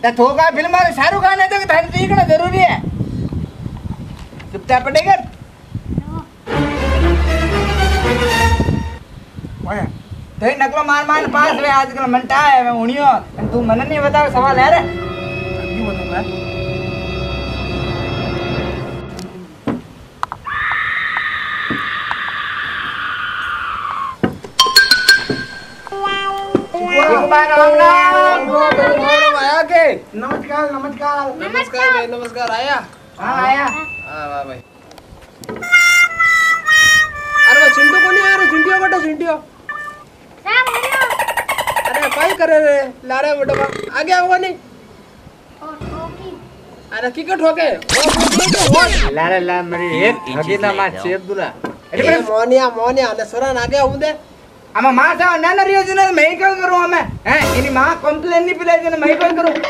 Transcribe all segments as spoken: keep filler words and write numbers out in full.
तो थोका फिल्म में शाहरुख खान है तो थाने देखना जरूरी है चुपचाप पड़ेगा ओए तो नकलो मार मार पास वे आजकल मनटा है मैं उनियो तू मन नहीं बता सवाल है रे क्यों बताऊंगा राम राम आया के नमस्कार नमस्कार नमस्कार भाई नमस्कार आया हाँ आया हाँ वाह भाई अरे वो चिंटू को नहीं आ रहा चिंटियो बेटा चिंटियो अरे भाई करे रे ला रहे बेटा आ गया होगा नहीं अरे की के ठोके ला रे ला मेरी एक ठगी ना मार चेप दूला अरे मोनिया मोनिया ने सोरा ना गया हूं दे अम्मा मां सा नन रियो जने मैं क्या करूं हमें हैं इनी मां कंप्लेन नहीं पिले जने मैं क्या करूं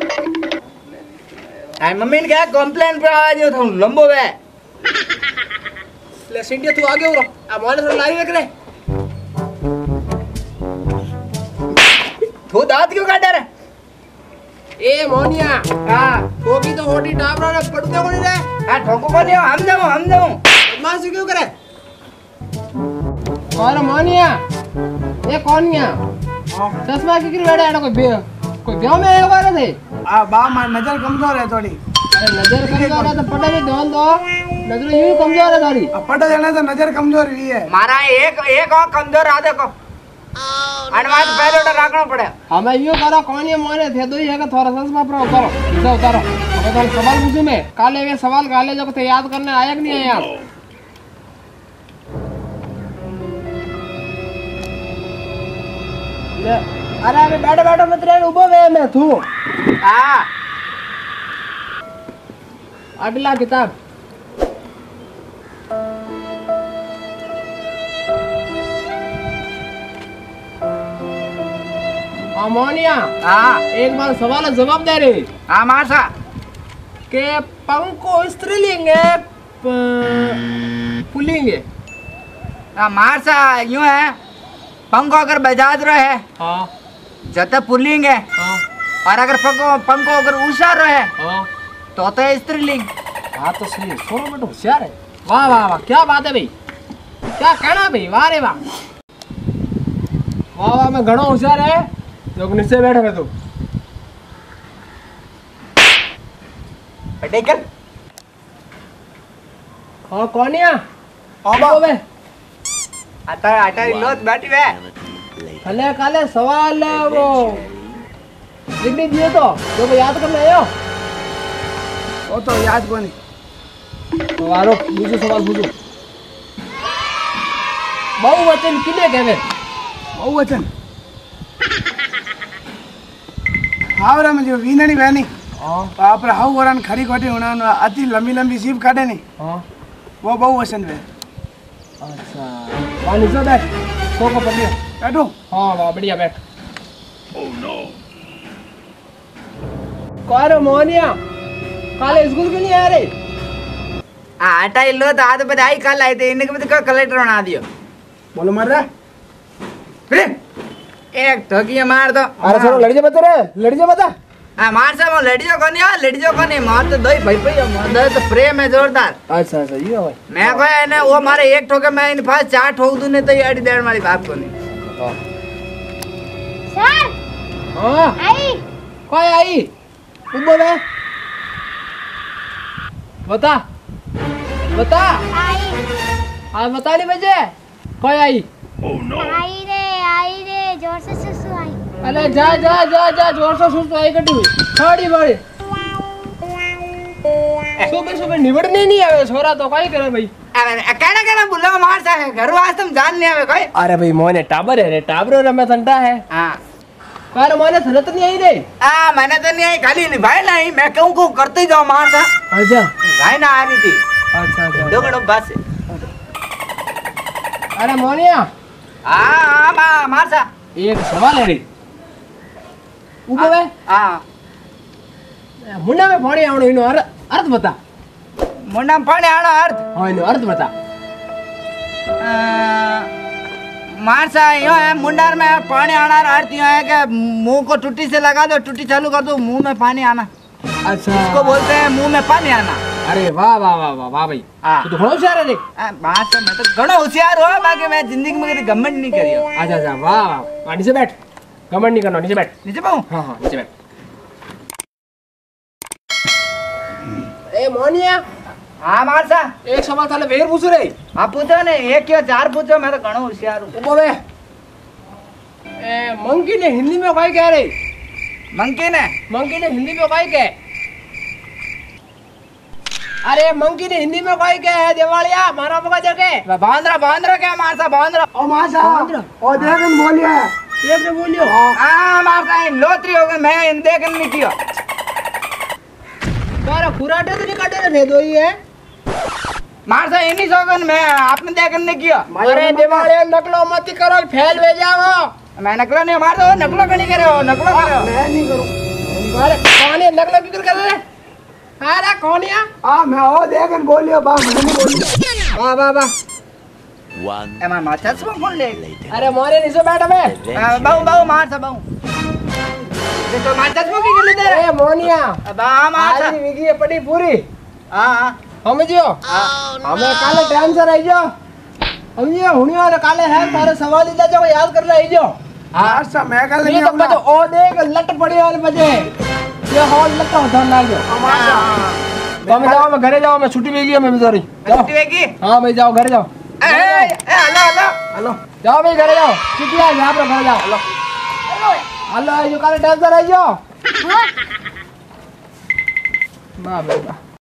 आई मम्मी ने क्या कंप्लेन पे आ जो था लंबो वे ले सिंडिया तू आगे हो अब मोने से लाई रख रे तू दांत क्यों काट रहा ए मोनिया हां ठोकी तो होटी टाबरा ने पड़ते को नहीं रे हां ठोको को नहीं हम जाऊं हम जाऊं मां से क्यों करे और मोनिया ये कौन गया चश्मा की किरी बैठा है कोई बे कोई ब्याह में आया बारे थे आ बा मार नजर कमजोर है थोड़ी अरे नजर कमजोर है तो पटा भी ध्यान दो नजर यूं कमजोर है थोड़ी अब पटा जाना तो नजर कमजोर हुई है मारा एक एक और कमजोर आ देखो अनवाद पहले उधर रखना पड़े हमें यूं करो कौन ये मोने थे दो ही है का थोड़ा चश्मा पर करो इसे उतारो अब तो सवाल पूछूं मैं काले वे सवाल काले जो को याद करने आया कि नहीं आया अरे अबे बैठो बैठो मत रे उबो वे मैं तू हां अगला किताब अमोनिया हां एक बार सवाल जवाब दे रे हां मासा के पंको स्त्रीलिंग है पुल्लिंग है हां मासा यूं है पंखो अगर बजाज रहे है हाँ जते पुल्लिंग है हाँ और अगर पंखो पंखो अगर ऊषा रहे हाँ तो तो स्त्रीलिंग हाँ तो सही सोरो बेटो होशियार है वाह वाह वाह क्या बात है भाई क्या कहना भाई वाह रे वाह वाह वाह मैं घणो होशियार है जो नीचे बैठे है तू पटेकर हाँ कौनिया ओबो बे आता आटा लोत बैठी वे भले काले सवाल वो डिग्री दिए तो जो को याद करना आयो वो तो याद कोनी तो आरो दूसरा सवाल पूछो बहुवचन किने कहवे बहुवचन हावरा में जो वीनड़ी बहनी हां आप हाउ वरन खरी खोटी होना अति लंबी लंबी सीप काटे नहीं हां वो बहुवचन वे अच्छा पानी से बैठ सो को पकड़ियो बैठो हाँ वाह बढ़िया बैठ ओह नो कौन मोनिया काले स्कूल क्यों नहीं आ रहे आटा इल्लो तो आध बधाई कल आए थे इनके भी तो कलेक्टर बना दियो बोलो मर रहा फिर एक ठोकिया मार दो अरे चलो लड़ जा बता रे लड़ जा बता हां मार से वो लड़ियो कोनी हां लड़ियो कोनी मार तो दई भाई भाई मार तो प्रेम है जोरदार अच्छा अच्छा ये भाई मैं कोई ने वो मारे एक ठोके मैं इन पास चार ठोक दूं ने तो ये अड़ी देड़ वाली बात कोनी सर हां आई कोई आई उबो बे बता बता आई हां बता नहीं बजे कोई आई ओह नो आई रे आई रे जोर से सुसु आई अरे जा जा जा जा जोर से सुसु आई कटी हुई थोड़ी बड़ी सुबह सुबह निबड़ने नहीं आवे छोरा तो काई करे भाई अरे कहना कहना बुला मार सा है घर वास तुम जान नहीं आवे कोई अरे भाई मोने टाबर है रे टाबर रे मैं ठंडा है हां पर मोने थरत नहीं आई रे आ मैंने तो नहीं आई खाली भाई नहीं मैं कहूं को करते ही जाओ मार सा अच्छा भाई ना आ रही थी अच्छा अच्छा दो गड़ो बस अरे मोनिया हां हां मार सा एक सवाल है रे ऊपर है हां मुन्ना में पानी आवणो इनो अर्थ बता मुन्ना पानी आना अर्थ हां इनो अर्थ बता मार सा यो है मुंडार में पानी आना आरती है कि मुंह को टूटी से लगा दो, टूटी चालू कर दो, मुंह में पानी आना। अच्छा इसको बोलते हैं मुंह में पानी आना। अरे वाह वाह वाह वाह वाह भाई, तू तो घणो होशियार है देख। मार सा मैं तो घणो होशियार हो, बाकी मैं जिंदगी में कभी घमंड नहीं करी। अच्छा अच्छा वाह वाह, नीचे बैठ, घमंड नहीं करना, नीचे बैठ। नीचे पाऊं? हाँ हाँ नीचे बैठ। ए मोनिया, हाँ मार सा एक सवाल थाले वेर पूछ रे। आप पूछो ने, एक क्यों चार पूछो, मैं तो घणो होशियार हूँ। उबो बे, ए मंकी ने हिंदी में काय कह रही? मंकी ने मंकी ने हिंदी में काय कह? अरे मंकी ने हिंदी में काय कह है देवालिया, मारा मगा देखे। बांद्रा बांद्रा क्या मार सा बांद्रा? ओ मासा ओ देखन बोलिया, देख ने बोलियो। हाँ मार सा लोतरी हो गई, मैं इन देखन नहीं किया। तारा खुराटे तो नहीं काटे रे दो ही है। मार सा इन्हीं सोगन में आपने देखन नहीं किया। अरे देवालिया नकलो मत करो, फैल वे जाओ। मैं नकलो नहीं मार दो, नकलो कहीं करे हो, नकलो करे हो। मैं नहीं करूं। अरे कौन है नकलो क्यों कर रहे? अरे कौन है? हाँ मैं ओ देखन बोलियो, बा नहीं बोलियो। वाह वाह वाह। ए मार मार चश्मा कौन ले? अरे मोरे नीचे बैठ बे। बाऊ बाऊ मार सा बाऊ। ये तो मार चश्मा की गले दे। ए मोनिया, बा मार सा। आज विकी पड़ी पूरी। हाँ हाँ समझियो? हमें काले टाइम से रह जाओ। समझियो? हुनियो रे काले है तारे सवाल दे जाओ, याद कर रह जाओ। हाँ सा मैं कल नहीं अपना। तो ओ देख लट पड़ी वाले बजे। ये हॉल लट होता ना जो। तो मैं जाओ, मैं घरे जाओ, मैं छुट्टी ले लिया मैं बेचारी। छुट्टी लेगी? हाँ भाई जाओ घरे जाओ। ए ए हेलो हेलो हेलो जाओ भाई घरे जाओ, छुट्टी आ यहाँ पर घरे जाओ। हेलो हेलो जो काले टाइम से रह जाओ। वाह भाई वाह।